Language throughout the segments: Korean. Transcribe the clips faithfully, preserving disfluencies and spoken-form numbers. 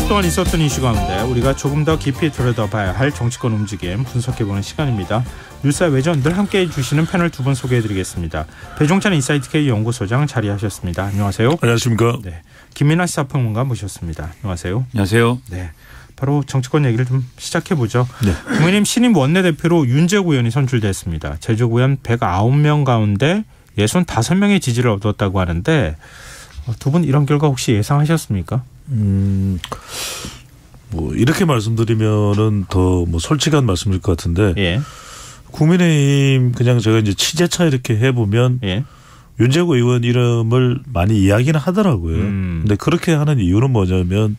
주 동안 있었던 이슈 가운데 우리가 조금 더 깊이 들여다봐야 할 정치권 움직임 분석해보는 시간입니다. 뉴스와 외전 늘 함께해 주시는 패널 두 분 소개해드리겠습니다. 배종찬 인사이트K 연구소장 자리하셨습니다. 안녕하세요. 안녕하십니까. 네, 김민하 시사평론가 모셨습니다. 안녕하세요. 안녕하세요. 네, 바로 정치권 얘기를 좀 시작해보죠. 네. 국민의힘 신임 원내대표로 윤재욱 의원이 선출됐습니다. 재적 의원 백구 명 가운데 육십오 명의 지지를 얻었다고 하는데 두 분 이런 결과 혹시 예상하셨습니까? 음, 뭐 이렇게 말씀드리면은 더 뭐 솔직한 말씀일 것 같은데, 예. 국민의힘 그냥 제가 이제 취재차 이렇게 해보면 예. 윤재욱 의원 이름을 많이 이야기는 하더라고요. 음. 근데 그렇게 하는 이유는 뭐냐면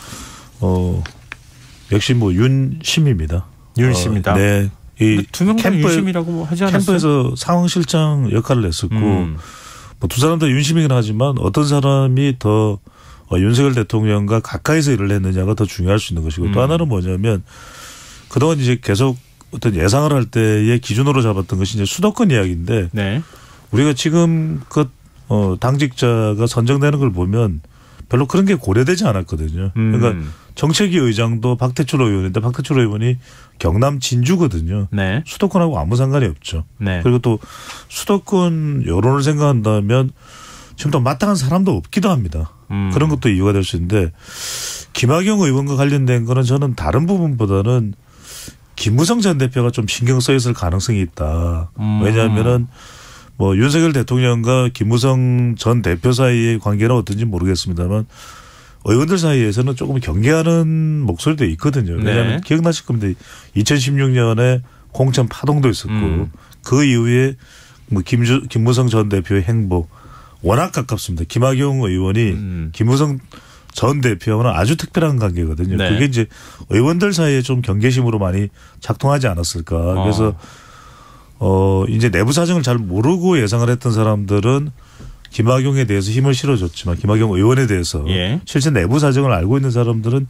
어 역시 뭐 윤심입니다. 윤심이다. 어, 네. 이 두 명 다 캠프, 윤심이라고 하지 않았어요? 캠프에서 상황실장 역할을 했었고, 음. 뭐 두 사람 다 윤심이긴 하지만 어떤 사람이 더 어, 윤석열 대통령과 가까이서 일을 했느냐가 더 중요할 수 있는 것이고, 음. 또 하나는 뭐냐면 그동안 이제 계속 어떤 예상을 할 때의 기준으로 잡았던 것이 이제 수도권 이야기인데, 네. 우리가 지금 그 어, 당직자가 선정되는 걸 보면 별로 그런 게 고려되지 않았거든요. 음. 그러니까 정책위 의장도 박태출 의원인데 박태출 의원이 경남 진주거든요. 네. 수도권하고 아무 상관이 없죠. 네. 그리고 또 수도권 여론을 생각한다면 지금 또 마땅한 사람도 없기도 합니다. 음. 그런 것도 이유가 될 수 있는데, 김학용 의원과 관련된 거는 저는 다른 부분보다는 김무성 전 대표가 좀 신경 써 있을 가능성이 있다. 음. 왜냐하면은 뭐 윤석열 대통령과 김무성 전 대표 사이의 관계는 어떤지 모르겠습니다만 의원들 사이에서는 조금 경계하는 목소리도 있거든요. 왜냐하면 네. 기억나실 겁니다. 이천십육 년에 공천 파동도 있었고 음. 그 이후에 뭐 김주, 김무성 전 대표의 행보 워낙 가깝습니다. 김학용 의원이 음. 김무성 전 대표와는 아주 특별한 관계거든요. 네. 그게 이제 의원들 사이에 좀 경계심으로 많이 작동하지 않았을까. 어. 그래서 어 이제 내부 사정을 잘 모르고 예상을 했던 사람들은 김학용에 대해서 힘을 실어줬지만 김학용 의원에 대해서 예. 실제 내부 사정을 알고 있는 사람들은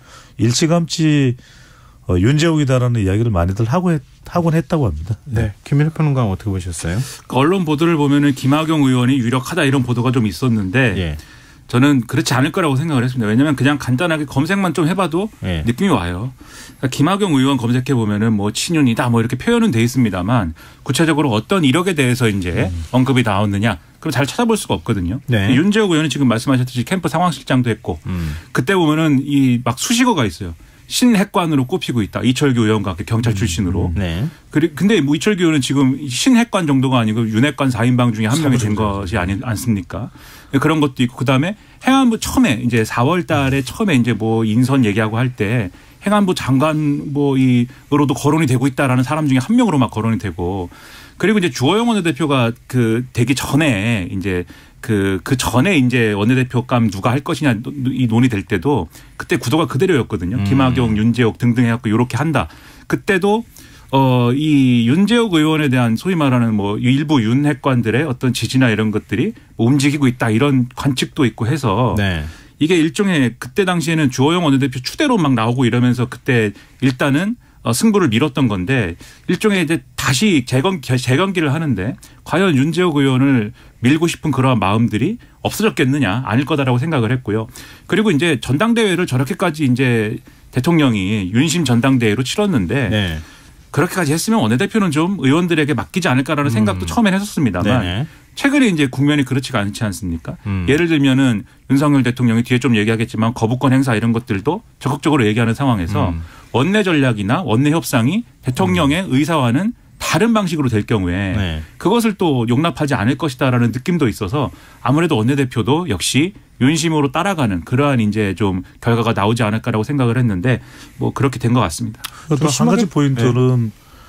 일찌감치 어, 윤재욱이다라는 이야기를 많이들 하고 했, 하곤 했다고 합니다. 네, 네. 김민하 평론가 어떻게 보셨어요? 언론 보도를 보면은 김학용 의원이 유력하다 이런 보도가 좀 있었는데 예. 저는 그렇지 않을 거라고 생각을 했습니다. 왜냐하면 그냥 간단하게 검색만 좀 해봐도 예. 느낌이 와요. 그러니까 김학용 의원 검색해 보면은 뭐 친윤이다 뭐 이렇게 표현은 돼 있습니다만 구체적으로 어떤 이력에 대해서 이제 음. 언급이 나왔느냐 그럼 잘 찾아볼 수가 없거든요. 네. 윤재욱 의원이 지금 말씀하셨듯이 캠프 상황실장도 했고 음. 그때 보면은 이 막 수식어가 있어요. 신핵관으로 꼽히고 있다. 이철규 의원과 함께 경찰 출신으로. 음. 네. 근데 뭐 이철규 의원은 지금 신핵관 정도가 아니고 윤핵관 사 인방 중에 한 명이 된 것이 아니 않습니까? 그런 것도 있고 그다음에 행안부 처음에 이제 사월 달에 처음에 이제 뭐 인선 얘기하고 할 때 행안부 장관 뭐 이로도 거론이 되고 있다라는 사람 중에 한 명으로 막 거론이 되고 그리고 이제 주호영 원내대표가 그 되기 전에 이제 그, 그 전에 이제 원내대표감 누가 할 것이냐 이 논의될 때도 그때 구도가 그대로였거든요. 음. 김학용, 윤재욱 등등 해갖고 이렇게 한다. 그때도 어, 이 윤재욱 의원에 대한 소위 말하는 뭐 일부 윤핵관들의 어떤 지지나 이런 것들이 움직이고 있다 이런 관측도 있고 해서 네. 이게 일종의 그때 당시에는 주호영 원내대표 추대로 막 나오고 이러면서 그때 일단은 어, 승부를 밀었던 건데 일종의 이제 다시 재건, 재건기를 하는데 과연 윤재욱 의원을 밀고 싶은 그러한 마음들이 없어졌겠느냐 아닐 거다라고 생각을 했고요. 그리고 이제 전당대회를 저렇게까지 이제 대통령이 윤심 전당대회로 치렀는데 네. 그렇게까지 했으면 원내대표는 좀 의원들에게 맡기지 않을까라는 음. 생각도 처음엔 했었습니다만 네네. 최근에 이제 국면이 그렇지가 않지 않습니까? 음. 예를 들면은 윤석열 대통령이 뒤에 좀 얘기하겠지만 거부권 행사 이런 것들도 적극적으로 얘기하는 상황에서 음. 원내 전략이나 원내 협상이 대통령의 음. 의사와는 다른 방식으로 될 경우에 네. 그것을 또 용납하지 않을 것이다라는 느낌도 있어서 아무래도 원내대표도 역시 윤심으로 따라가는 그러한 이제 좀 결과가 나오지 않을까라고 생각을 했는데 뭐 그렇게 된 것 같습니다. 또 한 가지 포인트는 네.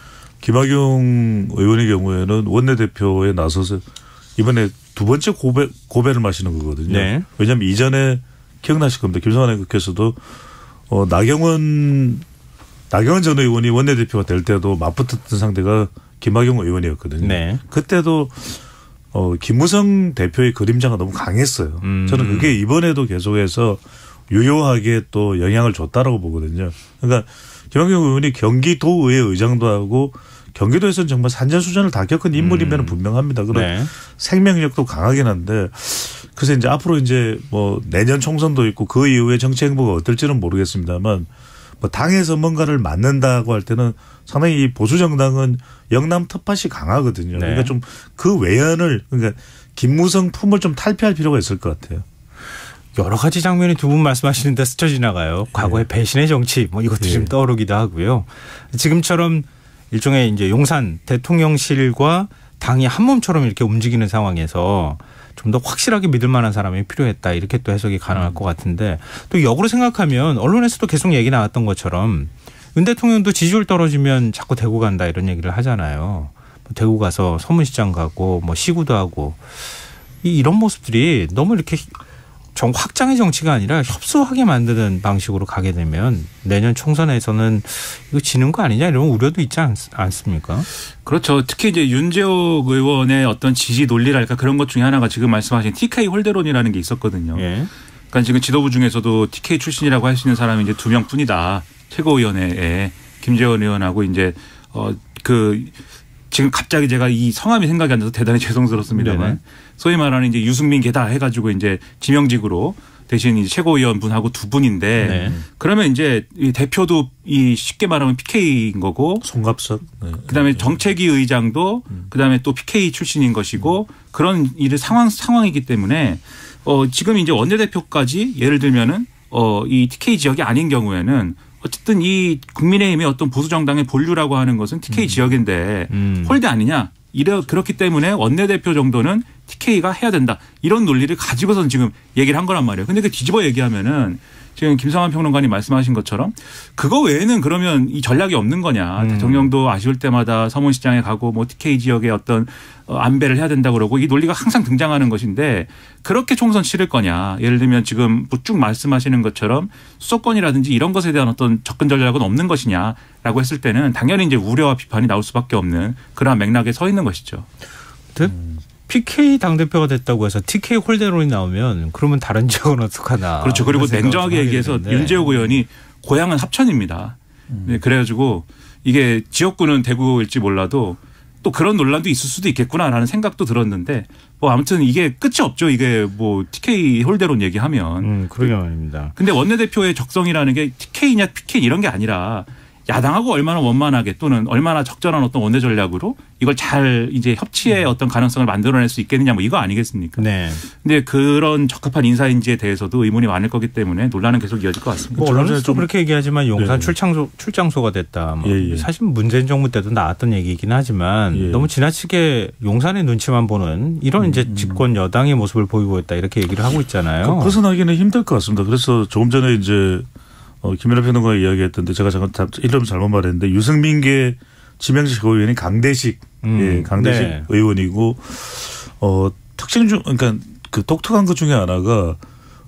김학용 의원의 경우에는 원내대표에 나서서 이번에 두 번째 고배, 고배를 마시는 거거든요. 네. 왜냐하면 이전에 기억나실 겁니다. 김성환 의원께서도 어, 나경원 나경원 전 의원이 원내대표가 될 때도 맞붙었던 상대가 김학용 의원이었거든요. 네. 그때도 어, 김무성 대표의 그림자가 너무 강했어요. 음. 저는 그게 이번에도 계속해서 유효하게 또 영향을 줬다라고 보거든요. 그러니까 김학용 의원이 경기도의회 의장도 하고 경기도에서는 정말 산전수전을 다 겪은 인물이면 음. 분명합니다. 그런 네. 생명력도 강하긴 한데 그래서 이제 앞으로 이제 뭐 내년 총선도 있고 그 이후에 정치 행보가 어떨지는 모르겠습니다만 뭐 당에서 뭔가를 맡는다고 할 때는 상당히 이 보수 정당은 영남 텃밭이 강하거든요. 네. 그러니까 좀 그 외연을 그러니까 김무성 품을 좀 탈피할 필요가 있을 것 같아요. 여러 가지 장면이 두 분 말씀하시는데 스쳐 지나가요. 과거의 예. 배신의 정치 뭐 이것도 예. 좀 떠오르기도 하고요. 지금처럼 일종의 이제 용산 대통령실과 당이 한 몸처럼 이렇게 움직이는 상황에서 좀 더 확실하게 믿을 만한 사람이 필요했다. 이렇게 또 해석이 가능할 것 같은데 또 역으로 생각하면 언론에서도 계속 얘기 나왔던 것처럼 윤 대통령도 지지율 떨어지면 자꾸 대구 간다 이런 얘기를 하잖아요. 대구 가서 서문시장 가고 뭐 시구도 하고 이런 모습들이 너무 이렇게 정 확장의 정치가 아니라 협소하게 만드는 방식으로 가게 되면 내년 총선에서는 이거 지는 거 아니냐 이런 우려도 있지 않, 않습니까? 그렇죠. 특히 이제 윤재옥 의원의 어떤 지지 논리랄까 그런 것 중에 하나가 지금 말씀하신 티케이 홀대론이라는 게 있었거든요. 예. 그러니까 지금 지도부 중에서도 티케이 출신이라고 할 수 있는 사람이 이제 두 명뿐이다. 최고위원회에 김재원 의원하고 이제 어 그 지금 갑자기 제가 이 성함이 생각이 안 나서 대단히 죄송스럽습니다만 네네. 소위 말하는 이제 유승민 계다 해가지고 이제 지명직으로 대신 이제 최고위원 분하고 두 분인데 네. 그러면 이제 이 대표도 이 쉽게 말하면 피케이인 거고 송갑석 네. 그다음에 정책위 의장도 음. 그다음에 또 피케이 출신인 것이고 음. 그런 일의 상황 상황이기 때문에 어 지금 이제 원내대표까지 예를 들면은 어 이 티케이 지역이 아닌 경우에는 어쨌든 이 국민의힘의 어떤 보수 정당의 본류라고 하는 것은 티케이 음. 지역인데 음. 홀대 아니냐. 이래 그렇기 때문에 원내대표 정도는 티케이가 해야 된다. 이런 논리를 가지고선 지금 얘기를 한 거란 말이에요. 근데 그 뒤집어 얘기하면은 지금 김성환 평론가님 말씀하신 것처럼 그거 외에는 그러면 이 전략이 없는 거냐. 음. 대통령도 아쉬울 때마다 서문시장에 가고 뭐 티케이 지역의 어떤 안배를 해야 된다고 그러고 이 논리가 항상 등장하는 것인데 그렇게 총선 치를 거냐. 예를 들면 지금 쭉 말씀하시는 것처럼 수도권이라든지 이런 것에 대한 어떤 접근 전략은 없는 것이냐라고 했을 때는 당연히 이제 우려와 비판이 나올 수밖에 없는 그러한 맥락에 서 있는 것이죠. 음. 피케이 당대표가 됐다고 해서 티케이 홀대론이 나오면 그러면 다른 지역은 어떡하나. 그렇죠. 그리고 냉정하게 얘기해서 윤재옥 의원이 고향은 합천입니다. 음. 네, 그래가지고 이게 지역구는 대구일지 몰라도 또 그런 논란도 있을 수도 있겠구나라는 생각도 들었는데 뭐 아무튼 이게 끝이 없죠. 이게 뭐 티케이 홀대론 얘기하면. 음, 그러게 말입니다. 근데 원내대표의 적성이라는 게 티케이냐 피케이 이런 게 아니라 야당하고 얼마나 원만하게 또는 얼마나 적절한 어떤 원내 전략으로 이걸 잘 이제 협치의 음. 어떤 가능성을 만들어낼 수 있겠느냐 뭐 이거 아니겠습니까? 네. 근데 그런 적합한 인사인지에 대해서도 의문이 많을 거기 때문에 논란은 계속 이어질 것 같습니다. 뭐 언론에서 그렇게 얘기하지만 용산 네. 출장소, 출장소가 됐다. 뭐 예, 예. 사실 문재인 정부 때도 나왔던 얘기이긴 하지만 예. 너무 지나치게 용산의 눈치만 보는 이런 음. 이제 집권 여당의 모습을 보이고 있다 이렇게 얘기를 하고 있잖아요. 그, 벗어나기는 힘들 것 같습니다. 그래서 조금 전에 이제 어, 김연아 평론가가 이야기했던데 제가 잠깐 이름 잘못 말했는데 유승민계 지명직 의원이 강대식, 음, 예, 강대식 네. 의원이고 어, 특징 중 그러니까 그 독특한 것 중에 하나가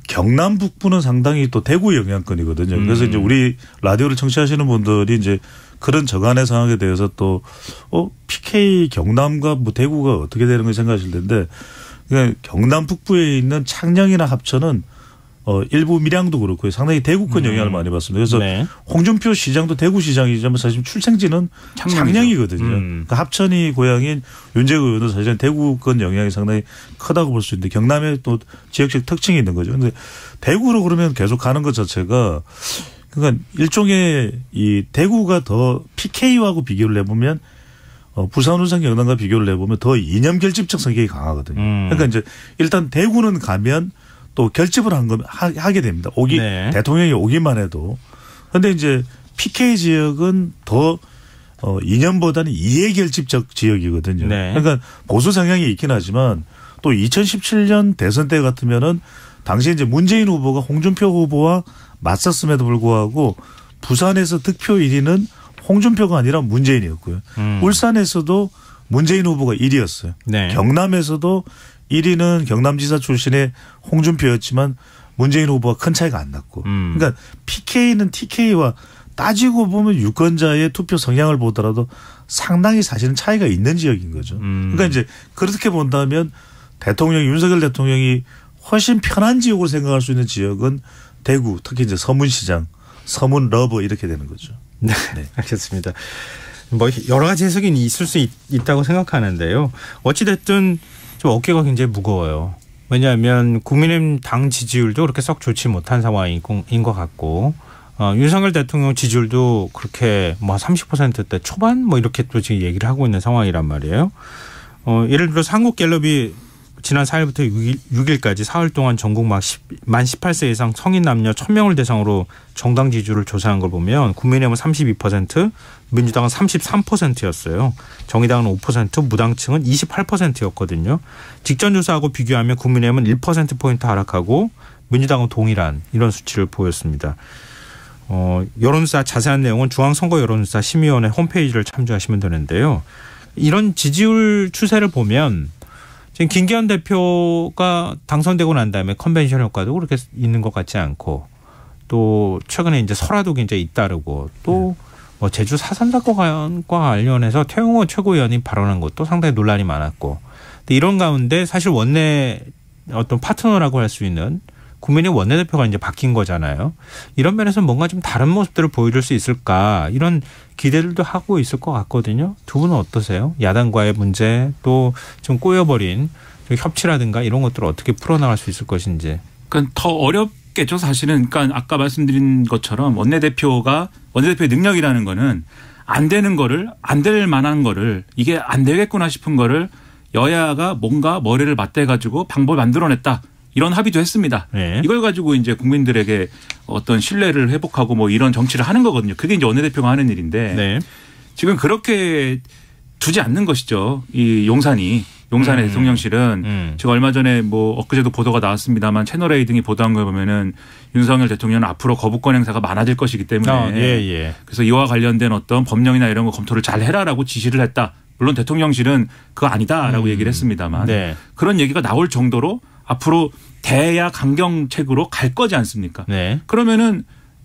경남 북부는 상당히 또 대구 영향권이거든요. 음. 그래서 이제 우리 라디오를 청취하시는 분들이 이제 그런 저간의 상황에 대해서 또 어, 피케이 경남과 뭐 대구가 어떻게 되는 걸 생각하실 텐데 그러니까 경남 북부에 있는 창녕이나 합천은 어, 일부 밀양도 그렇고요. 상당히 대구권 영향을 음. 많이 받습니다. 그래서 네. 홍준표 시장도 대구 시장이지만 사실 출생지는 창녕이거든요. 음. 그러니까 합천이 고향인 윤재욱 의원도 사실은 대구권 영향이 상당히 크다고 볼 수 있는데 경남에 또 지역적 특징이 있는 거죠. 그런데 대구로 그러면 계속 가는 것 자체가 그러니까 일종의 이 대구가 더 피케이하고 비교를 해보면 어, 부산, 울산, 경남과 비교를 해보면 더 이념 결집적 성격이 강하거든요. 음. 그러니까 이제 일단 대구는 가면 또 결집을 한 거 하게 됩니다. 오기 네. 대통령이 오기만 해도. 그런데 이제 피케이 지역은 더 어, 이념보다는 이해 결집적 지역이거든요. 네. 그러니까 보수 성향이 있긴 하지만 또 이천십칠 년 대선 때 같으면은 당시 이제 문재인 후보가 홍준표 후보와 맞섰음에도 불구하고 부산에서 득표 일 위는 홍준표가 아니라 문재인이었고요. 음. 울산에서도 문재인 후보가 일 위였어요. 네. 경남에서도 일 위는 경남지사 출신의 홍준표였지만 문재인 후보가 큰 차이가 안 났고. 음. 그러니까 피케이는 티케이와 따지고 보면 유권자의 투표 성향을 보더라도 상당히 사실은 차이가 있는 지역인 거죠. 음. 그러니까 이제 그렇게 본다면 대통령 윤석열 대통령이 훨씬 편한 지역으로 생각할 수 있는 지역은 대구, 특히 이제 서문시장, 서문 러버 이렇게 되는 거죠. 네, 네. 알겠습니다. 뭐 여러 가지 해석이 있을 수 있, 있다고 생각하는데요. 어찌 됐든 좀 어깨가 굉장히 무거워요. 왜냐하면 국민의힘 당 지지율도 그렇게 썩 좋지 못한 상황인 것 같고 어, 윤석열 대통령 지지율도 그렇게 뭐 삼십 퍼센트대 초반 뭐 이렇게 또 지금 얘기를 하고 있는 상황이란 말이에요. 어, 예를 들어서 한국갤럽이 지난 사 일부터 육 일까지 사흘 동안 전국 만 십팔 세 이상 성인 남녀 천 명을 대상으로 정당 지지율을 조사한 걸 보면 국민의힘은 삼십이 퍼센트, 민주당은 삼십삼 퍼센트였어요. 정의당은 오 퍼센트, 무당층은 이십팔 퍼센트였거든요. 직전 조사하고 비교하면 국민의힘은 일 퍼센트포인트 하락하고 민주당은 동일한 이런 수치를 보였습니다. 어, 여론조사 자세한 내용은 중앙선거 여론조사 심의위원회 홈페이지를 참조하시면 되는데요. 이런 지지율 추세를 보면 지금 김기현 대표가 당선되고 난 다음에 컨벤션 효과도 그렇게 있는 것 같지 않고 또 최근에 이제 설화도 굉장히 잇따르고 또 뭐 제주 사삼 사건과 관련해서 태영호 최고위원이 발언한 것도 상당히 논란이 많았고 근데 이런 가운데 사실 원내 어떤 파트너라고 할 수 있는 국민의 원내대표가 이제 바뀐 거잖아요. 이런 면에서 뭔가 좀 다른 모습들을 보여줄 수 있을까 이런 기대들도 하고 있을 것 같거든요. 두 분은 어떠세요? 야당과의 문제 또 좀 꼬여버린 협치라든가 이런 것들을 어떻게 풀어나갈 수 있을 것인지. 그러니까 더 어렵겠죠 사실은. 그러니까 아까 말씀드린 것처럼 원내대표가 원내대표의 능력이라는 거는 안 되는 거를 안 될 만한 거를 이게 안 되겠구나 싶은 거를 여야가 뭔가 머리를 맞대가지고 방법을 만들어냈다. 이런 합의도 했습니다. 네. 이걸 가지고 이제 국민들에게 어떤 신뢰를 회복하고 뭐 이런 정치를 하는 거거든요. 그게 이제 원내대표가 하는 일인데 네. 지금 그렇게 두지 않는 것이죠. 이 용산이. 용산의 음. 대통령실은 음. 지금 얼마 전에 뭐 엊그제도 보도가 나왔습니다만 채널A 등이 보도한 걸 보면은 윤석열 대통령은 앞으로 거부권 행사가 많아질 것이기 때문에 어, 예, 예. 그래서 이와 관련된 어떤 법령이나 이런 거 검토를 잘 해라라고 지시를 했다. 물론 대통령실은 그거 아니다라고 음. 얘기를 했습니다만 네. 그런 얘기가 나올 정도로 앞으로 대야 강경책으로 갈 거지 않습니까? 네. 그러면은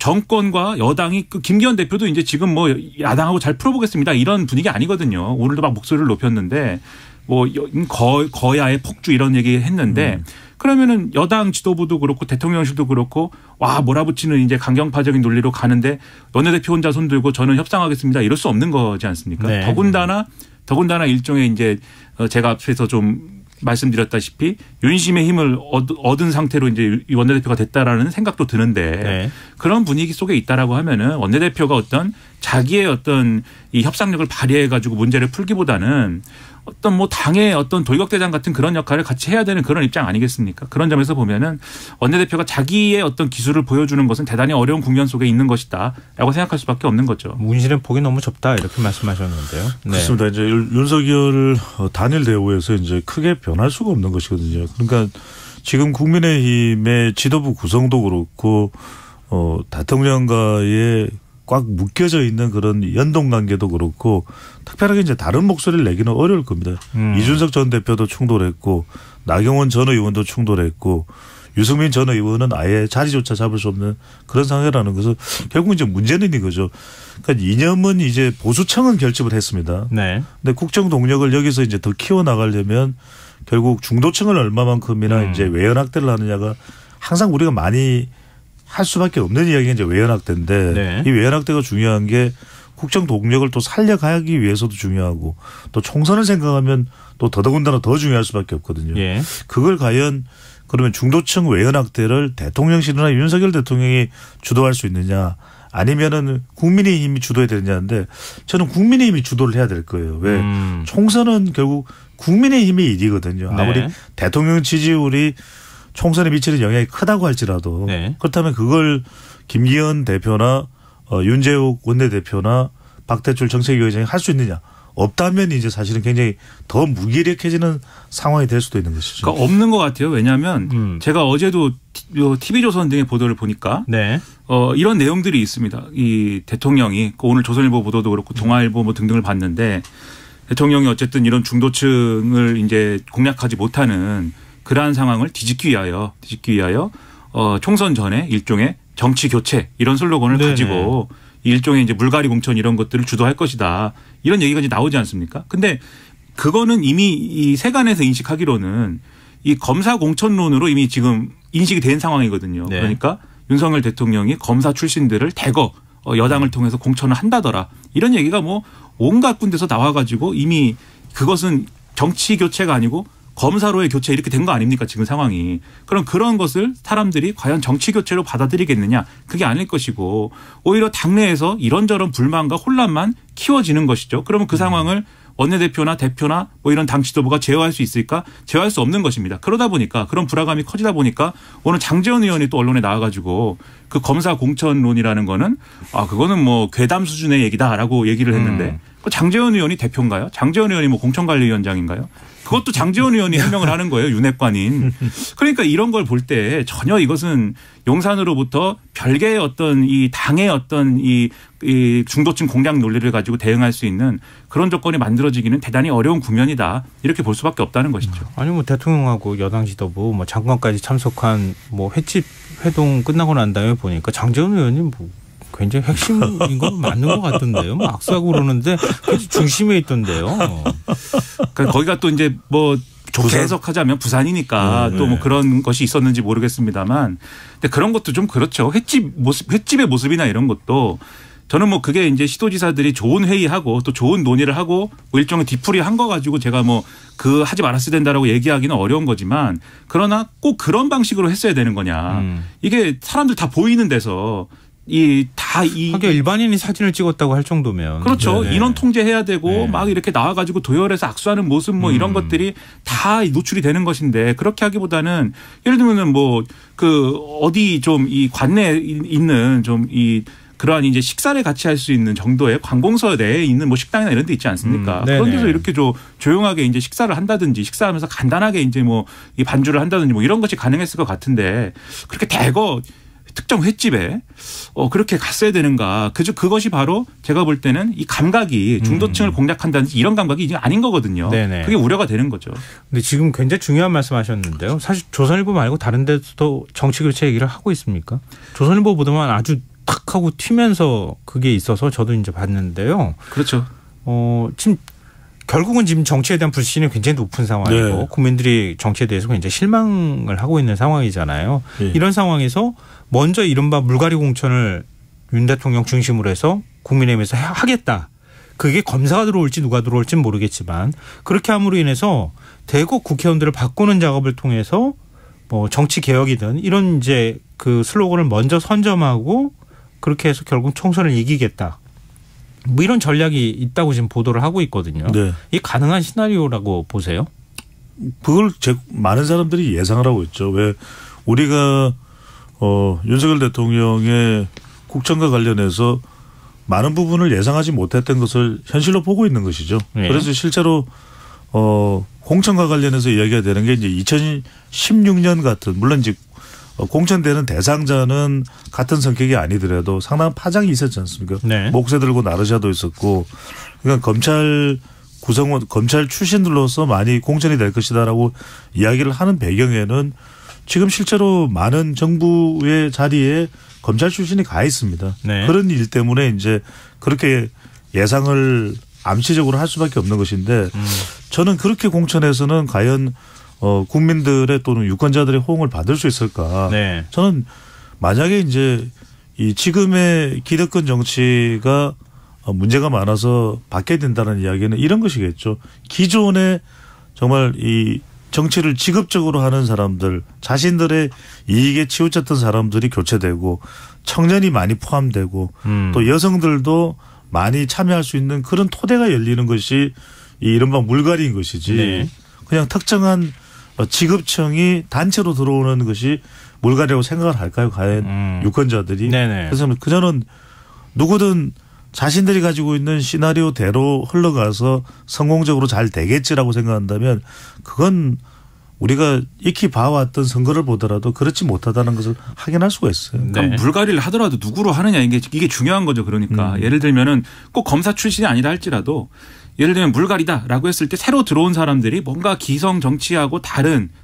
정권과 여당이 그 김기현 대표도 이제 지금 뭐 야당하고 잘 풀어보겠습니다. 이런 분위기 아니거든요. 오늘도 막 목소리를 높였는데 뭐 거, 거야의 폭주 이런 얘기 했는데 음. 그러면은 여당 지도부도 그렇고 대통령실도 그렇고 와 몰아붙이는 이제 강경파적인 논리로 가는데 원내대표 혼자 손들고 저는 협상하겠습니다. 이럴 수 없는 거지 않습니까? 네. 더군다나 더군다나 일종의 이제 제가 앞에서 좀 말씀드렸다시피 윤심의 힘을 얻은 상태로 이제 원내대표가 됐다라는 생각도 드는데 네. 그런 분위기 속에 있다라고 하면은 원내대표가 어떤 자기의 어떤 이 협상력을 발휘해 가지고 문제를 풀기보다는 어떤 뭐 당의 어떤 돌격대장 같은 그런 역할을 같이 해야 되는 그런 입장 아니겠습니까? 그런 점에서 보면은 원내대표가 자기의 어떤 기술을 보여주는 것은 대단히 어려운 국면 속에 있는 것이다라고 생각할 수밖에 없는 거죠. 문실은 보기 너무 좁다 이렇게 말씀하셨는데요. 네. 그렇습니다. 이제 윤석열 단일 대우에서 이제 크게 변할 수가 없는 것이거든요. 그러니까 지금 국민의힘의 지도부 구성도 그렇고 어, 대통령과의 꽉 묶여져 있는 그런 연동 관계도 그렇고 특별하게 이제 다른 목소리를 내기는 어려울 겁니다. 음. 이준석 전 대표도 충돌했고 나경원 전 의원도 충돌했고 유승민 전 의원은 아예 자리조차 잡을 수 없는 그런 상황이라는 것은 결국 이제 문제는 이거죠. 그러니까 이념은 이제 보수청은 결집을 했습니다. 네. 근데 국정 동력을 여기서 이제 더 키워나가려면 결국 중도층을 얼마만큼이나 음. 이제 외연확대를 하느냐가 항상 우리가 많이 할 수밖에 없는 이야기가 이제 외연확대인데 네. 이 외연확대가 중요한 게 국정 동력을 또 살려가기 위해서도 중요하고 또 총선을 생각하면 또 더더군다나 더 중요할 수밖에 없거든요. 예. 그걸 과연 그러면 중도층 외연확대를 대통령실이나 윤석열 대통령이 주도할 수 있느냐 아니면은 국민의힘이 주도해야 되느냐인데 저는 국민의힘이 주도를 해야 될 거예요. 왜? 음. 총선은 결국 국민의힘이 일이거든요. 아무리 네. 대통령 지지율이 총선에 미치는 영향이 크다고 할지라도 네. 그렇다면 그걸 김기현 대표나 어, 윤재욱 원내대표나 박대출 정책위원장이 할 수 있느냐. 없다면 이제 사실은 굉장히 더 무기력해지는 상황이 될 수도 있는 것이죠. 그러니까 없는 것 같아요. 왜냐하면 음. 제가 어제도 티비조선 등의 보도를 보니까 네. 어, 이런 내용들이 있습니다. 이 대통령이 오늘 조선일보 보도도 그렇고 동아일보 뭐 등등을 봤는데 대통령이 어쨌든 이런 중도층을 이제 공략하지 못하는 그러한 상황을 뒤집기 위하여 뒤집기 위하여 어, 총선 전에 일종의 정치 교체 이런 슬로건을 네네. 가지고 일종의 이제 물갈이 공천 이런 것들을 주도할 것이다. 이런 얘기가 이제 나오지 않습니까? 근데 그거는 이미 이 세간에서 인식하기로는 이 검사 공천론으로 이미 지금 인식이 된 상황이거든요. 네. 그러니까 윤석열 대통령이 검사 출신들을 대거 여당을 통해서 공천을 한다더라. 이런 얘기가 뭐 온갖 군데서 나와가지고 이미 그것은 정치 교체가 아니고 검사로의 교체 이렇게 된 거 아닙니까 지금 상황이. 그럼 그런 것을 사람들이 과연 정치 교체로 받아들이겠느냐. 그게 아닐 것이고 오히려 당내에서 이런저런 불만과 혼란만 키워지는 것이죠. 그러면 그 상황을 원내대표나 대표나 뭐 이런 당 지도부가 제어할 수 있을까? 제어할 수 없는 것입니다. 그러다 보니까 그런 불화감이 커지다 보니까 오늘 장제원 의원이 또 언론에 나와가지고 그 검사 공천론이라는 거는 아 그거는 뭐 괴담 수준의 얘기다라고 얘기를 했는데 음. 장제원 의원이 대표인가요? 장제원 의원이 뭐 공천관리위원장인가요? 그것도 장제원 의원이 해명을 하는 거예요. 윤핵관인. 그러니까 이런 걸 볼 때 전혀 이것은 용산으로부터 별개의 어떤 이 당의 어떤 이, 이 중도층 공략 논리를 가지고 대응할 수 있는 그런 조건이 만들어지기는 대단히 어려운 국면이다. 이렇게 볼 수밖에 없다는 것이죠. 아니 뭐 대통령하고 여당 지도부 뭐 장관까지 참석한 뭐 횟집 회동 끝나고 난 다음에 보니까 장제원 의원이 뭐 굉장히 핵심인 건 맞는 것 같던데요. 뭐 악수하고 그러는데 중심에 있던데요. 그러니까 거기가 또 이제 뭐 좋게 부산? 해석하자면 부산이니까 네, 또 뭐 네. 그런 것이 있었는지 모르겠습니다만 근데 그런 것도 좀 그렇죠. 횟집 모습, 횟집의 모습이나 이런 것도 저는 뭐 그게 이제 시도지사들이 좋은 회의하고 또 좋은 논의를 하고 뭐 일종의 뒤풀이 한 거 가지고 제가 뭐 그 하지 말았어야 된다라고 얘기하기는 어려운 거지만 그러나 꼭 그런 방식으로 했어야 되는 거냐. 음. 이게 사람들 다 보이는 데서 이 다 이 하긴 일반인이 사진을 찍었다고 할 정도면 그렇죠. 네네. 인원 통제해야 되고 네. 막 이렇게 나와가지고 도열해서 악수하는 모습 뭐 음. 이런 것들이 다 노출이 되는 것인데 그렇게 하기보다는 예를 들면은 뭐 그 어디 좀 이 관내에 있는 좀 이 그러한 이제 식사를 같이 할 수 있는 정도의 관공서 내에 있는 뭐 식당이나 이런 데 있지 않습니까? 음, 그런 데서 이렇게 좀 조용하게 이제 식사를 한다든지 식사하면서 간단하게 이제 뭐 이 반주를 한다든지 뭐 이런 것이 가능했을 것 같은데 그렇게 대거 특정 횟집에 어 그렇게 갔어야 되는가? 그저 그것이 바로 제가 볼 때는 이 감각이 중도층을 음. 공략한다든지 이런 감각이 이제 아닌 거거든요. 네네. 그게 우려가 되는 거죠. 근데 지금 굉장히 중요한 말씀하셨는데요. 사실 조선일보 말고 다른 데서도 정치 교체 얘기를 하고 있습니까? 조선일보보다만 아주 탁 하고 튀면서 그게 있어서 저도 이제 봤는데요. 그렇죠. 어 지금 결국은 지금 정치에 대한 불신이 굉장히 높은 상황이고 네. 국민들이 정치에 대해서 굉장히 실망을 하고 있는 상황이잖아요. 네. 이런 상황에서 먼저 이른바 물갈이 공천을 윤 대통령 중심으로 해서 국민의힘에서 하겠다. 그게 검사가 들어올지 누가 들어올지는 모르겠지만 그렇게 함으로 인해서 대거 국회의원들을 바꾸는 작업을 통해서 뭐 정치 개혁이든 이런 이제 그 슬로건을 먼저 선점하고 그렇게 해서 결국 총선을 이기겠다. 뭐 이런 전략이 있다고 지금 보도를 하고 있거든요. 네. 이게 가능한 시나리오라고 보세요? 그걸 제, 많은 사람들이 예상을 하고 있죠. 왜 우리가 어, 윤석열 대통령의 국정과 관련해서 많은 부분을 예상하지 못했던 것을 현실로 보고 있는 것이죠. 네. 그래서 실제로 어, 공천과 관련해서 이야기가 되는 게 이제 이천십육 년 같은 물론 이제 공천되는 대상자는 같은 성격이 아니더라도 상당한 파장이 있었지 않습니까? 네. 목세 들고 나르샤도 있었고 그러니까 검찰 구성원 검찰 출신들로서 많이 공천이 될 것이다라고 이야기를 하는 배경에는 지금 실제로 많은 정부의 자리에 검찰 출신이 가 있습니다. 네. 그런 일 때문에 이제 그렇게 예상을 암시적으로 할 수밖에 없는 것인데 음. 저는 그렇게 공천에서는 과연 어, 국민들의 또는 유권자들의 호응을 받을 수 있을까? 네. 저는 만약에 이제 이 지금의 기득권 정치가 문제가 많아서 바뀌어야 된다는 이야기는 이런 것이겠죠. 기존에 정말 이 정치를 직업적으로 하는 사람들, 자신들의 이익에 치우쳤던 사람들이 교체되고 청년이 많이 포함되고 음. 또 여성들도 많이 참여할 수 있는 그런 토대가 열리는 것이 이 이른바 물갈이인 것이지. 네. 그냥 특정한 직업층이 단체로 들어오는 것이 물갈이라고 생각을 할까요? 과연 음. 유권자들이. 네네. 그래서 그저는 누구든 자신들이 가지고 있는 시나리오대로 흘러가서 성공적으로 잘 되겠지라고 생각한다면 그건 우리가 익히 봐왔던 선거를 보더라도 그렇지 못하다는 것을 확인할 수가 있어요. 그러니까 네. 물갈이를 하더라도 누구로 하느냐 이게 이게 중요한 거죠. 그러니까 음. 예를 들면은 꼭 검사 출신이 아니라 할지라도 예를 들면 물갈이다라고 했을 때 새로 들어온 사람들이 뭔가 기성 정치하고 다른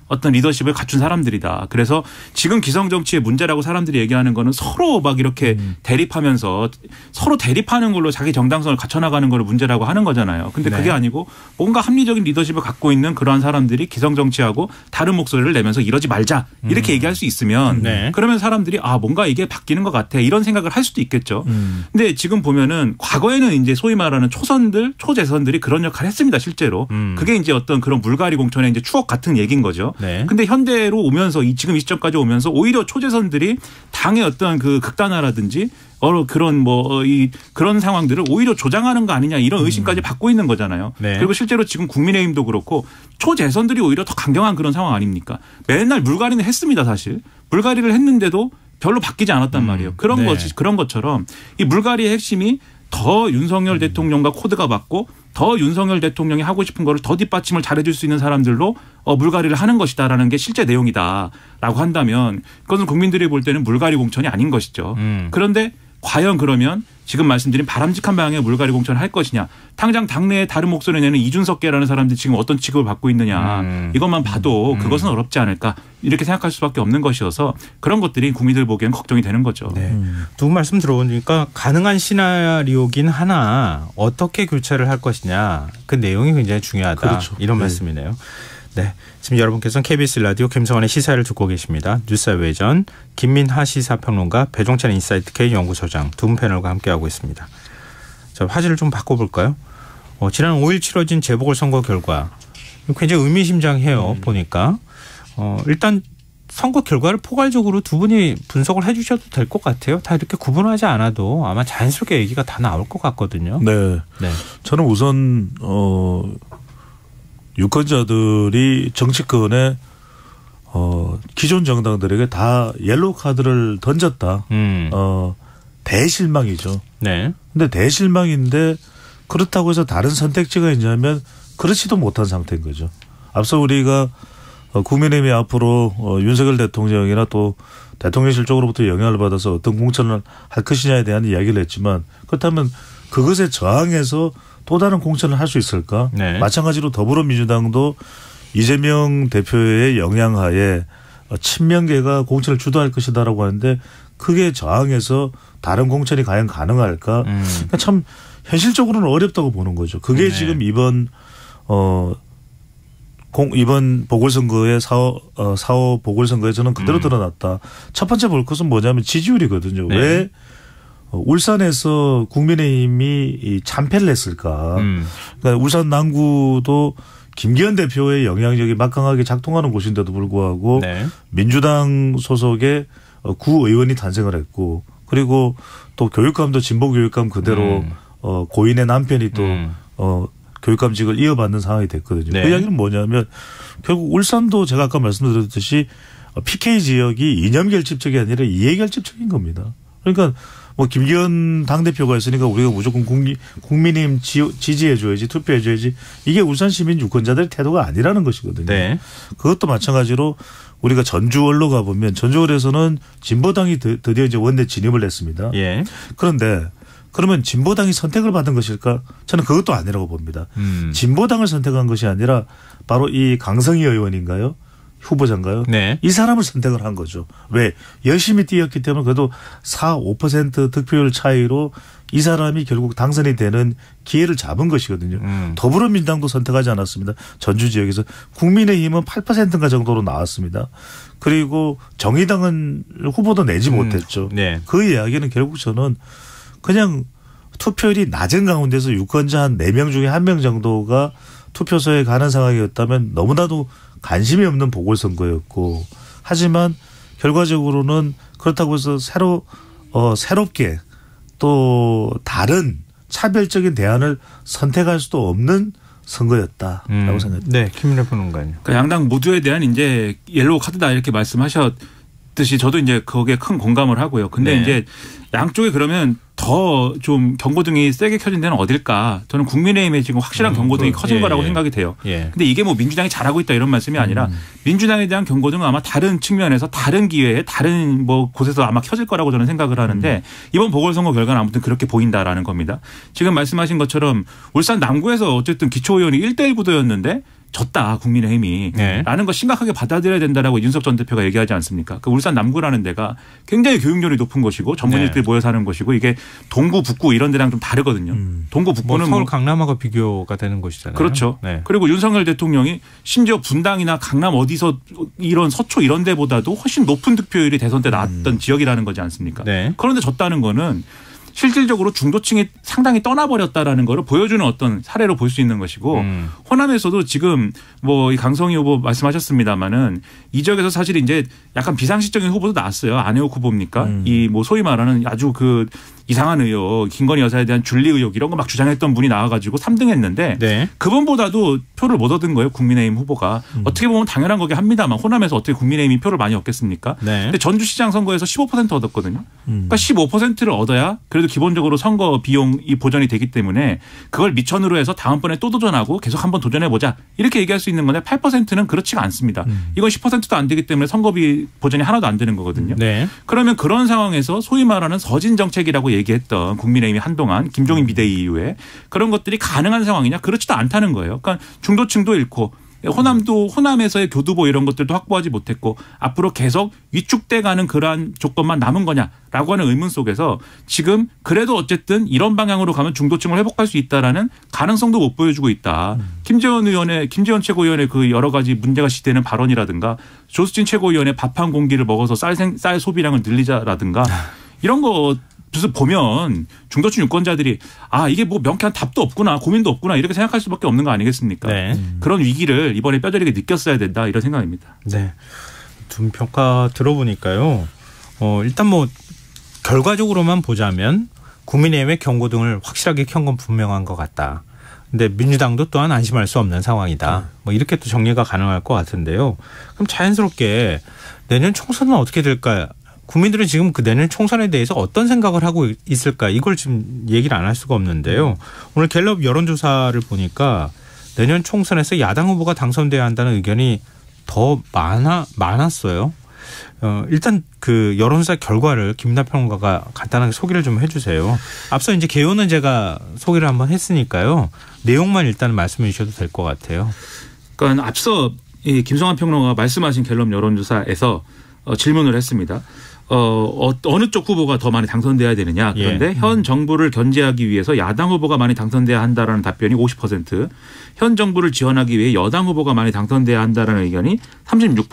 어떤 리더십을 갖춘 사람들이다. 그래서 지금 기성정치의 문제라고 사람들이 얘기하는 거는 서로 막 이렇게 음. 대립하면서 서로 대립하는 걸로 자기 정당성을 갖춰나가는 걸 문제라고 하는 거잖아요. 근데 네. 그게 아니고 뭔가 합리적인 리더십을 갖고 있는 그러한 사람들이 기성정치하고 다른 목소리를 내면서 이러지 말자 이렇게 음. 얘기할 수 있으면 네. 그러면 사람들이 아 뭔가 이게 바뀌는 것 같아 이런 생각을 할 수도 있겠죠. 음. 근데 지금 보면은 과거에는 이제 소위 말하는 초선들 초재선들이 그런 역할을 했습니다. 실제로. 음. 그게 이제 어떤 그런 물갈이 공천의 이제 추억 같은 얘기인 거죠. 네. 근데 현대로 오면서 이 지금 이 시점까지 오면서 오히려 초재선들이 당의 어떤 그 극단화라든지 어 그런 뭐 이 그런 상황들을 오히려 조장하는 거 아니냐 이런 의심까지 음. 받고 있는 거잖아요. 네. 그리고 실제로 지금 국민의힘도 그렇고 초재선들이 오히려 더 강경한 그런 상황 아닙니까? 맨날 물갈이는 했습니다, 사실. 물갈이를 했는데도 별로 바뀌지 않았단 말이에요. 그런 네. 것 그런 것처럼 이 물갈이의 핵심이 더 윤석열 음. 대통령과 코드가 맞고 더 윤석열 대통령이 하고 싶은 거를 더 뒷받침을 잘해줄 수 있는 사람들로 어, 물갈이를 하는 것이다라는 게 실제 내용이다라고 한다면 그것은 국민들이 볼 때는 물갈이 공천이 아닌 것이죠. 음. 그런데 과연 그러면 지금 말씀드린 바람직한 방향의 물갈이 공천을 할 것이냐. 당장 당내에 다른 목소리 내는 이준석계라는 사람들이 지금 어떤 취급을 받고 있느냐. 음. 이것만 봐도 음. 그것은 어렵지 않을까. 이렇게 생각할 수밖에 없는 것이어서 그런 것들이 국민들 보기엔 걱정이 되는 거죠. 네. 음. 두 분 말씀 들어보니까 가능한 시나리오긴 하나 어떻게 교체를 할 것이냐. 그 내용이 굉장히 중요하다. 그렇죠. 이런 네. 말씀이네요. 네, 지금 여러분께서는 케이비에스 라디오 김성환의 시사를 듣고 계십니다. 뉴스 외전 김민하 시사평론가 배종찬 인사이트 K 연구소장 두 분 패널과 함께하고 있습니다. 자, 화제를 좀 바꿔볼까요? 어, 지난 오일 치러진 재보궐선거 결과 굉장히 의미심장해요. 음. 보니까 어, 일단 선거 결과를 포괄적으로 두 분이 분석을 해 주셔도 될 것 같아요. 다 이렇게 구분하지 않아도 아마 자연스럽게 얘기가 다 나올 것 같거든요. 네, 네. 저는 우선 어. 유권자들이 정치권에 어, 기존 정당들에게 다 옐로우 카드를 던졌다. 음. 어, 대실망이죠. 네. 근데 대실망인데 그렇다고 해서 다른 선택지가 있냐면 그렇지도 못한 상태인 거죠. 앞서 우리가 국민의힘이 앞으로 윤석열 대통령이나 또 대통령실 쪽으로부터 영향을 받아서 어떤 공천을 할 것이냐에 대한 이야기를 했지만 그렇다면 그것에 저항해서 또 다른 공천을 할 수 있을까? 네. 마찬가지로 더불어민주당도 이재명 대표의 영향하에 친명계가 공천을 주도할 것이다라고 하는데 그게 저항해서 다른 공천이 과연 가능할까? 음. 그러니까 참 현실적으로는 어렵다고 보는 거죠. 그게 네. 지금 이번 어 공, 이번 보궐선거의 사호, 어, 사호 보궐선거에서는 그대로 음. 드러났다. 첫 번째 볼 것은 뭐냐면 지지율이거든요. 네. 왜 울산에서 국민의힘이 참패를 했을까. 음. 그러니까 울산 남구도 김기현 대표의 영향력이 막강하게 작동하는 곳인데도 불구하고 네. 민주당 소속의 구의원이 탄생을 했고 그리고 또 교육감도 진보 교육감 그대로 음. 어, 고인의 남편이 또 음. 어, 교육감직을 이어받는 상황이 됐거든요. 네. 그 이야기는 뭐냐면 결국 울산도 제가 아까 말씀드렸듯이 피케이 지역이 이념 결집적이 아니라 이해 결집적인 겁니다. 그러니까 뭐 김기현 당대표가 있으니까 우리가 무조건 국민, 국민의힘 지지해줘야지 투표해줘야지 이게 울산 시민 유권자들의 태도가 아니라는 것이거든요. 네. 그것도 마찬가지로 우리가 전주월로 가보면 전주월에서는 진보당이 드디어 이제 원내 진입을 했습니다. 예. 그런데 그러면 진보당이 선택을 받은 것일까? 저는 그것도 아니라고 봅니다. 음. 진보당을 선택한 것이 아니라 바로 이 강성희 의원인가요? 후보자인가요? 네. 이 사람을 선택을 한 거죠. 왜? 열심히 뛰었기 때문에 그래도 사, 오 퍼센트 득표율 차이로 이 사람이 결국 당선이 되는 기회를 잡은 것이거든요. 음. 더불어민주당도 선택하지 않았습니다. 전주 지역에서. 국민의힘은 팔 퍼센트인가 정도로 나왔습니다. 그리고 정의당은 후보도 내지 음. 못했죠. 네. 그 이야기는 결국 저는 그냥 투표율이 낮은 가운데서 유권자 한 네 명 중에 한 명 정도가 투표소에 가는 상황이었다면 너무나도 관심이 없는 보궐선거였고 하지만 결과적으로는 그렇다고 해서 새로 어, 새롭게 또 다른 차별적인 대안을 선택할 수도 없는 선거였다라고 음. 생각합니다. 네, 김민하 평론가님. 그러니까 양당 모두에 대한 이제 옐로우 카드다 이렇게 말씀하셨듯이 저도 이제 거기에 큰 공감을 하고요. 근데 네. 이제 양쪽에 그러면 더 좀 경고등이 세게 켜진 데는 어딜까? 저는 국민의힘에 지금 확실한 음, 경고등이 그, 커진 예, 거라고 예. 생각이 돼요. 예. 근데 이게 뭐 민주당이 잘하고 있다 이런 말씀이 아니라 음. 민주당에 대한 경고등은 아마 다른 측면에서 다른 기회에 다른 뭐 곳에서 아마 켜질 거라고 저는 생각을 하는데 음. 이번 보궐선거 결과는 아무튼 그렇게 보인다라는 겁니다. 지금 말씀하신 것처럼 울산 남구에서 어쨌든 기초의원이 일 대일 구도였는데 졌다 국민의힘이 네. 라는 거 심각하게 받아들여야 된다라고 이준석 전 대표가 얘기하지 않습니까? 그 울산 남구라는 데가 굉장히 교육열이 높은 곳이고 전문직들이 네. 모여 사는 곳이고 이게 동구 북구 이런 데랑 좀 다르거든요. 음. 동구 북구는 뭐 서울 강남하고 비교가 되는 곳이잖아요. 그렇죠. 네. 그리고 윤석열 대통령이 심지어 분당이나 강남 어디서 이런 서초 이런 데보다도 훨씬 높은 득표율이 대선 때 나왔던 음. 지역이라는 거지 않습니까? 네. 그런데 졌다는 거는 실질적으로 중도층이 상당히 떠나버렸다라는 거를 보여주는 어떤 사례로 볼 수 있는 것이고 음. 호남에서도 지금 뭐 이 강성희 후보 말씀하셨습니다마는 이 지역에서 사실 이제 약간 비상식적인 후보도 나왔어요. 안혜욱 후보입니까? 음. 이 뭐 소위 말하는 아주 그 이상한 의혹, 김건희 여사에 대한 줄리 의혹 이런 거 막 주장했던 분이 나와가지고 삼 등 했는데 네. 그분보다도 표를 못 얻은 거예요. 국민의힘 후보가. 음. 어떻게 보면 당연한 거긴 합니다만 호남에서 어떻게 국민의힘이 표를 많이 얻겠습니까? 네. 근데 전주시장 선거에서 십오 퍼센트 얻었거든요. 음. 그러니까 십오 퍼센트를 얻어야 그래도 기본적으로 선거 비용이 보전이 되기 때문에 그걸 미천으로 해서 다음번에 또 도전하고 계속 한번 도전해보자 이렇게 얘기할 수 있는 건데 팔 퍼센트는 그렇지가 않습니다. 음. 이건 십 퍼센트도 안 되기 때문에 선거비 보전이 하나도 안 되는 거거든요. 네. 그러면 그런 상황에서 소위 말하는 서진 정책이라고 얘기했던 국민의힘이 한동안 김종인 비대위 이후에 그런 것들이 가능한 상황이냐? 그렇지도 않다는 거예요. 그러니까 중도층도 잃고 호남도 호남에서의 교두보 이런 것들도 확보하지 못했고 앞으로 계속 위축돼 가는 그러한 조건만 남은 거냐라고 하는 의문 속에서 지금 그래도 어쨌든 이런 방향으로 가면 중도층을 회복할 수 있다라는 가능성도 못 보여주고 있다. 음. 김재원 의원의 김재원 최고위원의 그 여러 가지 문제가 시되는 발언이라든가 조수진 최고위원의 밥 한 공기를 먹어서 쌀, 생, 쌀 소비량을 늘리자라든가 이런 거 그래서 보면 중도층 유권자들이 아 이게 뭐 명쾌한 답도 없구나 고민도 없구나 이렇게 생각할 수밖에 없는 거 아니겠습니까? 네. 음. 그런 위기를 이번에 뼈저리게 느꼈어야 된다 이런 생각입니다. 네. 두 평가 들어보니까요. 어, 일단 뭐 결과적으로만 보자면 국민의힘의 경고등을 확실하게 켠 건 분명한 것 같다. 근데 민주당도 또한 안심할 수 없는 상황이다. 뭐 이렇게 또 정리가 가능할 것 같은데요. 그럼 자연스럽게 내년 총선은 어떻게 될까요? 국민들은 지금 그 내년 총선에 대해서 어떤 생각을 하고 있을까 이걸 지금 얘기를 안 할 수가 없는데요. 오늘 갤럽 여론조사를 보니까 내년 총선에서 야당 후보가 당선돼야 한다는 의견이 더 많아 많았어요. 어, 일단 그 여론조사 결과를 김민하 평론가가 간단하게 소개를 좀 해주세요. 앞서 이제 개요는 제가 소개를 한번 했으니까요. 내용만 일단 말씀해 주셔도 될 것 같아요. 그러니까 앞서 이 김성환 평론가가 말씀하신 갤럽 여론조사에서 어, 질문을 했습니다. 어, 어느 쪽 후보가 더 많이 당선돼야 되느냐. 그런데 예. 현 정부를 견제하기 위해서 야당 후보가 많이 당선돼야 한다라는 답변이 오십 퍼센트, 현 정부를 지원하기 위해 여당 후보가 많이 당선돼야 한다라는 의견이 삼십육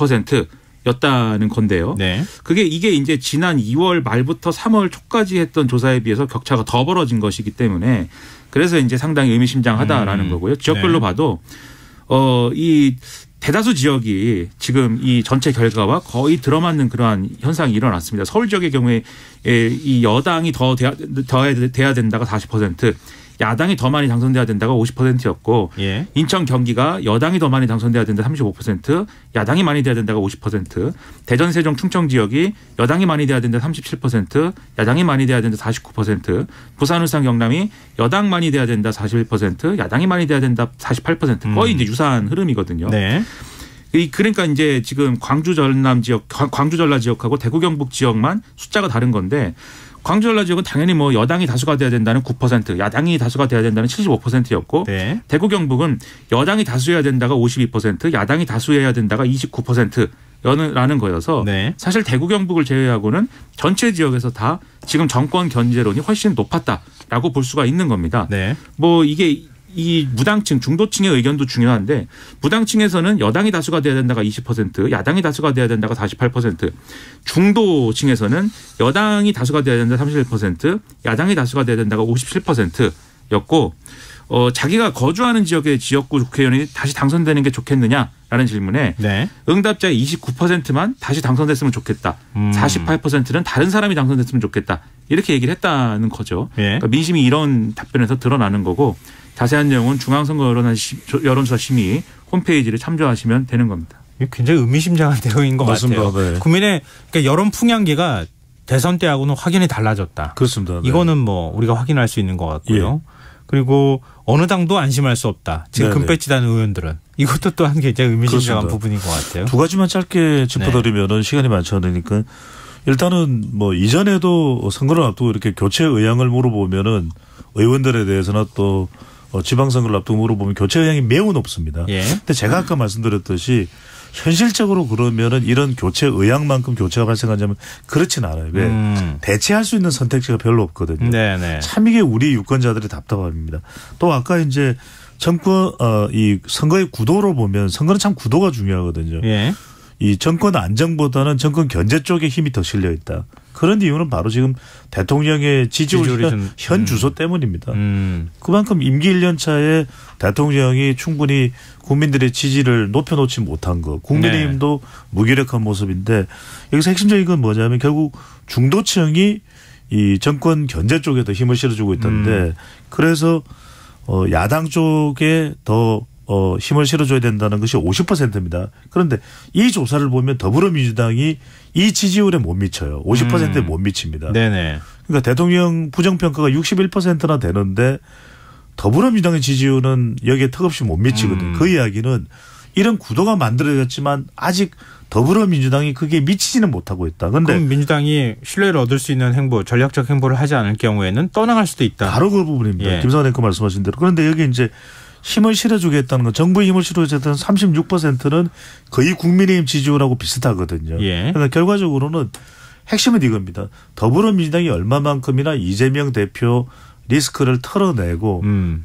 퍼센트였다는 건데요. 네. 그게 이게 이제 지난 이월 말부터 삼월 초까지 했던 조사에 비해서 격차가 더 벌어진 것이기 때문에 그래서 이제 상당히 의미심장하다라는 음. 거고요. 지역별로 네. 봐도 어, 이 대다수 지역이 지금 이 전체 결과와 거의 들어맞는 그러한 현상이 일어났습니다. 서울 지역의 경우에 이 여당이 더 돼야, 더 돼야 된다가 사십 퍼센트, 야당이 더 많이 당선돼야 된다가 오십 퍼센트였고 예. 인천 경기가 여당이 더 많이 당선돼야 된다 삼십오 퍼센트, 야당이 많이 돼야 된다가 오십 퍼센트, 대전 세종 충청 지역이 여당이 많이 돼야 된다 삼십칠 퍼센트, 야당이 많이 돼야 된다 사십구 퍼센트, 부산 울산 경남이 여당 많이 돼야 된다 사십일 퍼센트, 야당이 많이 돼야 된다 사십팔 퍼센트, 거의 음. 이제 유사한 흐름이거든요. 네. 그러니까 이제 지금 광주 전남 지역, 광주 전라 지역하고 대구 경북 지역만 숫자가 다른 건데 광주 전라 지역은 당연히 뭐 여당이 다수가 돼야 된다는 구 퍼센트, 야당이 다수가 돼야 된다는 칠십오 퍼센트였고 네. 대구 경북은 여당이 다수여야 된다가 오십이 퍼센트, 야당이 다수여야 된다가 이십구 퍼센트라는 거여서 네. 사실 대구 경북을 제외하고는 전체 지역에서 다 지금 정권 견제론이 훨씬 높았다라고 볼 수가 있는 겁니다. 네. 뭐 이게 이 무당층, 중도층의 의견도 중요한데 무당층에서는 여당이 다수가 돼야 된다가 이십 퍼센트, 야당이 다수가 돼야 된다가 사십팔 퍼센트, 중도층에서는 여당이 다수가 돼야 된다 삼십일 퍼센트, 야당이 다수가 돼야 된다가 오십칠 퍼센트였고 어, 자기가 거주하는 지역의 지역구 국회의원이 다시 당선되는 게 좋겠느냐라는 질문에 네. 응답자의 이십구 퍼센트만 다시 당선됐으면 좋겠다. 음. 사십팔 퍼센트는 다른 사람이 당선됐으면 좋겠다. 이렇게 얘기를 했다는 거죠. 네. 그러니까 민심이 이런 답변에서 드러나는 거고 자세한 내용은 중앙선거 여론조사 심의 홈페이지를 참조하시면 되는 겁니다. 굉장히 의미심장한 내용인 것 맞습니다. 같아요. 네. 국민의 그러니까 여론 풍향계가 대선 때하고는 확연히 달라졌다. 그렇습니다. 네. 이거는 뭐 우리가 확인할 수 있는 것 같고요. 예. 그리고 어느 당도 안심할 수 없다. 지금 네네. 금배지 단 의원들은. 이것도 또한 굉장히 의미심장한 그렇습니다. 부분인 것 같아요. 두 가지만 짧게 짚어드리면은 네. 시간이 많지 않으니까 일단은 뭐 이전에도 선거를 앞두고 이렇게 교체 의향을 물어보면은 의원들에 대해서는 또 어, 지방선거를 앞두고 물어보면 교체 의향이 매우 높습니다. 예. 근데 제가 아까 말씀드렸듯이 현실적으로 그러면은 이런 교체 의향만큼 교체가 발생하냐면 그렇지는 않아요. 왜? 음. 대체할 수 있는 선택지가 별로 없거든요. 네네. 참 이게 우리 유권자들의 답답함입니다. 또 아까 이제 정권 어, 이 선거의 구도로 보면 선거는 참 구도가 중요하거든요. 예. 이 정권 안정보다는 정권 견제 쪽에 힘이 더 실려 있다. 그런 이유는 바로 지금 대통령의 지지율 현, 현 음. 주소 때문입니다. 음. 그만큼 임기 일 년 차에 대통령이 충분히 국민들의 지지를 높여놓지 못한 거. 국민의힘도 네. 무기력한 모습인데 여기서 핵심적인 건 뭐냐면 결국 중도층이 이 정권 견제 쪽에 더 힘을 실어주고 있다는데 음. 그래서 어 야당 쪽에 더 어, 힘을 실어줘야 된다는 것이 오십 퍼센트입니다. 그런데 이 조사를 보면 더불어민주당이 이 지지율에 못 미쳐요. 오십 퍼센트에 음. 못 미칩니다. 네네. 그러니까 대통령 부정평가가 육십일 퍼센트나 되는데 더불어민주당의 지지율은 여기에 턱없이 못 미치거든요. 음. 그 이야기는 이런 구도가 만들어졌지만 아직 더불어민주당이 그게 미치지는 못하고 있다. 그런데 그럼 민주당이 신뢰를 얻을 수 있는 행보, 전략적 행보를 하지 않을 경우에는 떠나갈 수도 있다. 바로 그 부분입니다. 예. 김성환 앵커 말씀하신 대로. 그런데 여기 이제 힘을 실어주겠다는 건 정부의 힘을 실어주겠다는 삼십육 퍼센트는 거의 국민의힘 지지율하고 비슷하거든요. 예. 그러니까 결과적으로는 핵심은 이겁니다. 더불어민주당이 얼마만큼이나 이재명 대표 리스크를 털어내고 음.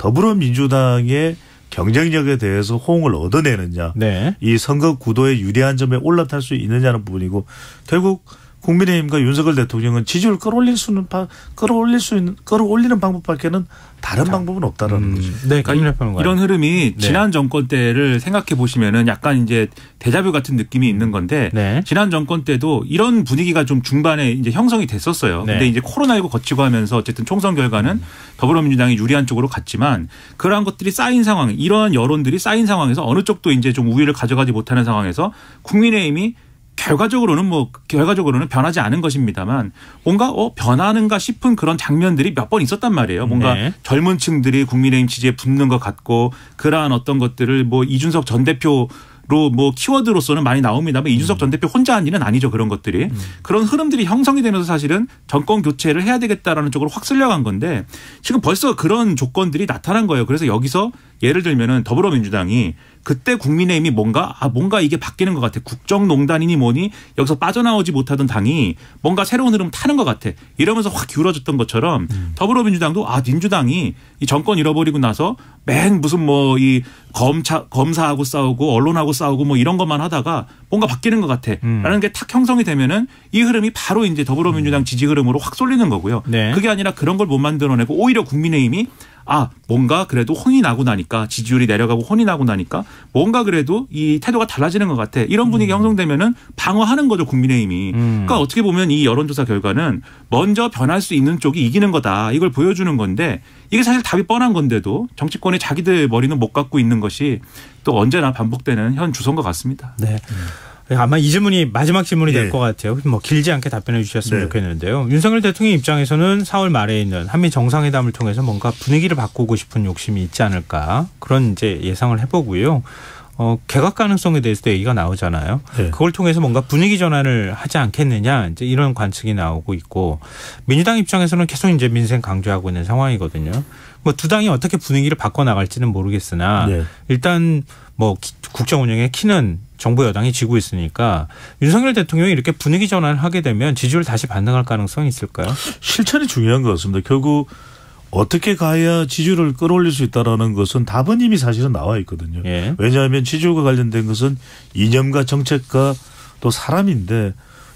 더불어민주당의 경쟁력에 대해서 호응을 얻어내느냐. 네. 이 선거 구도의 유리한 점에 올라탈 수 있느냐는 부분이고 결국 국민의힘과 윤석열 대통령은 지지율을 끌어올릴 수는 끌어올릴 수 있는 끌어올리는 방법밖에는 다른 자, 방법은 없다라는 음, 거죠. 네, 그러니까 이런 흐름이 네. 지난 정권 때를 생각해 보시면은 약간 이제 데자뷰 같은 느낌이 있는 건데 네. 지난 정권 때도 이런 분위기가 좀 중반에 이제 형성이 됐었어요. 네. 근데 이제 코로나십구 거치고 하면서 어쨌든 총선 결과는 음. 더불어민주당이 유리한 쪽으로 갔지만 그러한 것들이 쌓인 상황, 이러한 여론들이 쌓인 상황에서 어느 쪽도 이제 좀 우위를 가져가지 못하는 상황에서 국민의힘이 결과적으로는 뭐 결과적으로는 변하지 않은 것입니다만 뭔가 어 변하는가 싶은 그런 장면들이 몇 번 있었단 말이에요. 뭔가 네. 젊은 층들이 국민의힘 지지에 붙는 것 같고 그러한 어떤 것들을 뭐 이준석 전 대표 로 뭐 키워드로서는 많이 나옵니다만 음. 이준석 전 대표 혼자 한 일은 아니죠. 그런 것들이. 음. 그런 흐름들이 형성이 되면서 사실은 정권 교체를 해야 되겠다라는 쪽으로 확 쓸려간 건데 지금 벌써 그런 조건들이 나타난 거예요. 그래서 여기서 예를 들면은 더불어민주당이 그때 국민의힘이 뭔가 아 뭔가 이게 바뀌는 것 같아. 국정농단이니 뭐니 여기서 빠져나오지 못하던 당이 뭔가 새로운 흐름 타는 것 같아. 이러면서 확 기울어졌던 것처럼 음. 더불어민주당도 아 민주당이 이 정권 잃어버리고 나서 맨 무슨 뭐 이 검차 검사하고 싸우고 언론하고 싸우고 뭐 이런 것만 하다가 뭔가 바뀌는 것 같아라는 음. 게 탁 형성이 되면은 이 흐름이 바로 이제 더불어민주당 지지 흐름으로 확 쏠리는 거고요. 네. 그게 아니라 그런 걸 못 만들어내고 오히려 국민의힘이 아 뭔가 그래도 혼이 나고 나니까 지지율이 내려가고 혼이 나고 나니까 뭔가 그래도 이 태도가 달라지는 것 같아. 이런 분위기가 음. 형성되면은 방어하는 거죠 국민의힘이. 음. 그러니까 어떻게 보면 이 여론조사 결과는 먼저 변할 수 있는 쪽이 이기는 거다. 이걸 보여주는 건데 이게 사실 답이 뻔한 건데도 정치권이 자기들 머리는 못 갖고 있는 것이 또 언제나 반복되는 현 주소인 것 같습니다. 네. 아마 이 질문이 마지막 질문이 될 것 네. 같아요. 뭐 길지 않게 답변해 주셨으면 네. 좋겠는데요. 윤석열 대통령 입장에서는 사월 말에 있는 한미 정상회담을 통해서 뭔가 분위기를 바꾸고 싶은 욕심이 있지 않을까 그런 이제 예상을 해보고요. 어, 개각 가능성에 대해서도 얘기가 나오잖아요. 네. 그걸 통해서 뭔가 분위기 전환을 하지 않겠느냐 이제 이런 관측이 나오고 있고 민주당 입장에서는 계속 이제 민생 강조하고 있는 상황이거든요. 뭐 두 당이 어떻게 분위기를 바꿔 나갈지는 모르겠으나 네. 일단 뭐 국정 운영의 키는 정부 여당이 지고 있으니까 윤석열 대통령이 이렇게 분위기 전환을 하게 되면 지지율 다시 반등할 가능성이 있을까요? 실천이 중요한 것 같습니다. 결국 어떻게 가야 지지율을 끌어올릴 수 있다라는 것은 답은 이미 사실은 나와 있거든요. 예. 왜냐하면 지지율과 관련된 것은 이념과 정책과 또 사람인데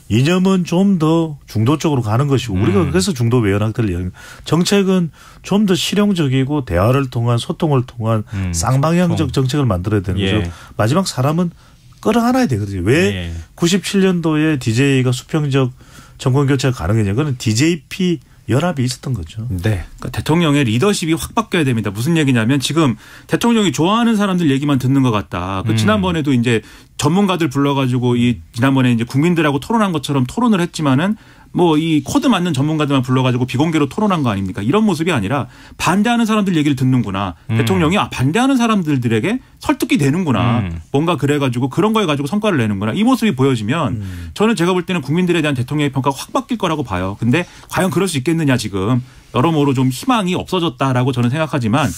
이념은 좀 더 중도 쪽으로 가는 것이고 우리가 음. 그래서 중도 외연학들을 이야기합니다. 정책은 좀 더 실용적이고 대화를 통한 소통을 통한 음. 쌍방향적 정책을 만들어야 되는 예. 거죠. 마지막 사람은 끌어안아야 되거든요. 왜 예. 구십칠 년도에 디제이가 수평적 정권 교체가 가능했냐. 그건 디제이피 연합이 있었던 거죠. 네. 그러니까 대통령의 리더십이 확 바뀌어야 됩니다. 무슨 얘기냐면 지금 대통령이 좋아하는 사람들 얘기만 듣는 것 같다. 그 음. 지난번에도 이제 전문가들 불러가지고 이 지난번에 이제 국민들하고 토론한 것처럼 토론을 했지만은 뭐 이 코드 맞는 전문가들만 불러가지고 비공개로 토론한 거 아닙니까? 이런 모습이 아니라 반대하는 사람들 얘기를 듣는구나. 음. 대통령이 아 반대하는 사람들에게 설득이 되는구나. 음. 뭔가 그래가지고 그런 거에 가지고 성과를 내는구나. 이 모습이 보여지면 음. 저는 제가 볼 때는 국민들에 대한 대통령의 평가가 확 바뀔 거라고 봐요. 근데 과연 그럴 수 있겠느냐 지금 여러모로 좀 희망이 없어졌다라고 저는 생각하지만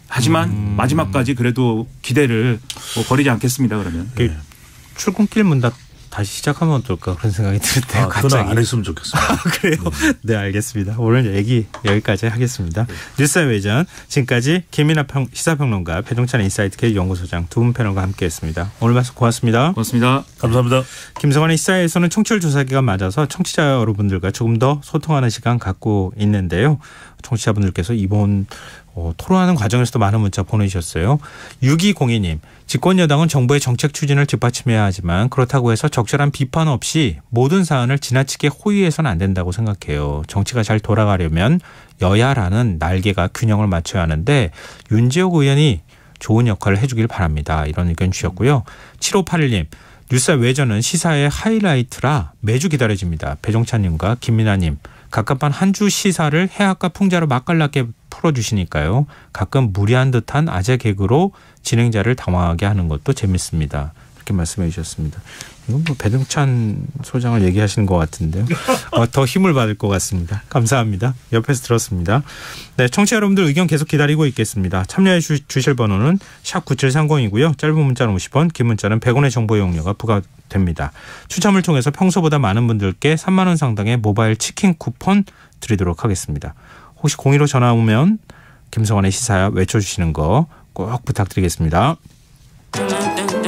하지만 음. 마지막까지 그래도 기대를 뭐 버리지 않겠습니다. 그러면 네. 출근길 문 닫 다시 시작하면 어떨까 그런 생각이 드는데요. 아, 그건 안 했으면 좋겠어요. 아, 그래요? 네. 네, 알겠습니다. 오늘 얘기 여기까지 하겠습니다. 네. 뉴스의 외전 지금까지 김민하 평, 시사평론가, 배종찬 인사이트K 연구소장 두 분 패널과 함께했습니다. 오늘 말씀 고맙습니다. 고맙습니다. 감사합니다. 김성환의 시사에서는 청취율 조사 기간 맞아서 청취자 여러분들과 조금 더 소통하는 시간 갖고 있는데요. 청취자분들께서 이번 어, 토론하는 과정에서도 많은 문자 보내주셨어요. 육이공이 님, 집권여당은 정부의 정책 추진을 뒷받침해야 하지만 그렇다고 해서 적절한 비판 없이 모든 사안을 지나치게 호위해서는 안 된다고 생각해요. 정치가 잘 돌아가려면 여야라는 날개가 균형을 맞춰야 하는데 윤지옥 의원이 좋은 역할을 해주길 바랍니다. 이런 의견 주셨고요. 칠오팔일 님, 뉴스 외전은 시사의 하이라이트라 매주 기다려집니다. 배종찬님과 김민아님, 갑갑한 한 주 시사를 해학과 풍자로 맛깔나게 풀어주시니까요. 가끔 무리한 듯한 아재 개그로 진행자를 당황하게 하는 것도 재밌습니다. 이렇게 말씀해 주셨습니다. 이건 뭐 배종찬 소장을 얘기하시는 것 같은데요. 어, 더 힘을 받을 것 같습니다. 감사합니다. 옆에서 들었습니다. 네, 청취자 여러분들 의견 계속 기다리고 있겠습니다. 참여해 주, 주실 번호는 샵 구칠삼공이고요. 짧은 문자는 오십 원, 긴 문자는 백 원의 정보 이용료가 부과됩니다. 추첨을 통해서 평소보다 많은 분들께 삼만 원 상당의 모바일 치킨 쿠폰 드리도록 하겠습니다. 혹시 공의로 전화 오면 김성환의 시사야 외쳐주시는 거 꼭 부탁드리겠습니다.